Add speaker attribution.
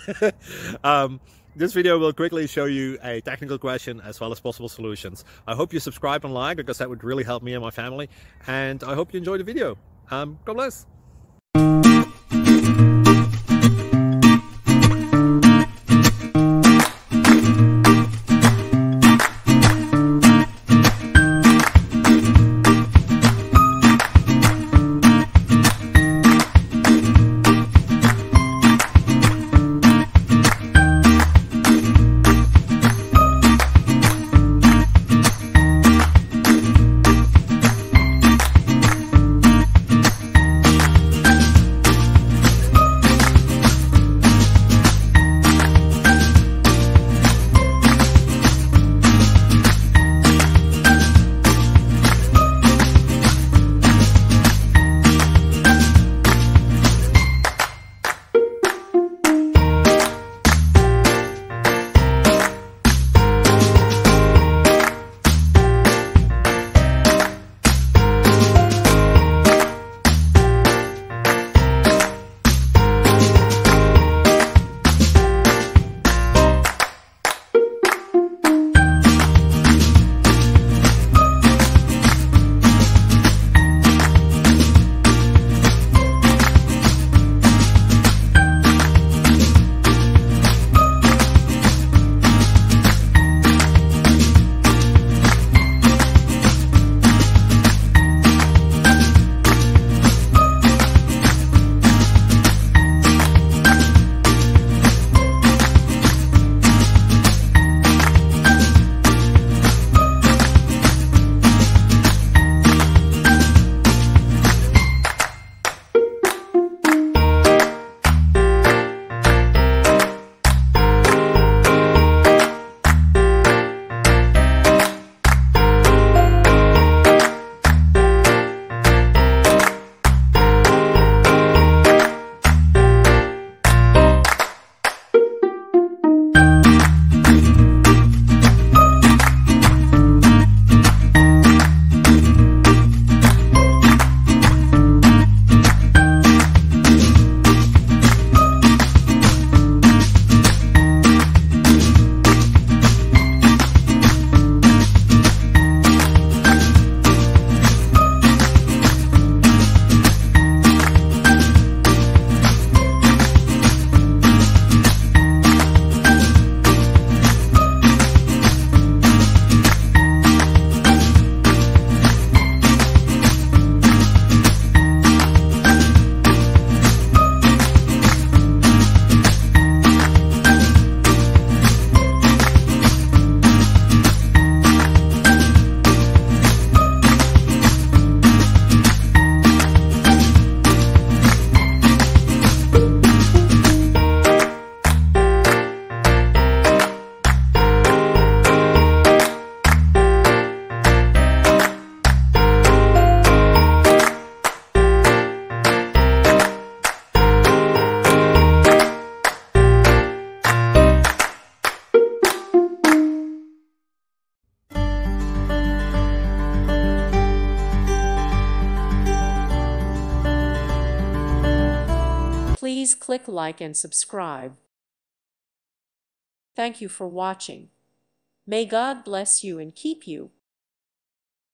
Speaker 1: This video will quickly show you a technical question as well as possible solutions. I hope you subscribe and like, because that would really help me and my family. And I hope you enjoy the video. God bless.
Speaker 2: Please click like and subscribe. Thank you for watching. May God bless you and keep you.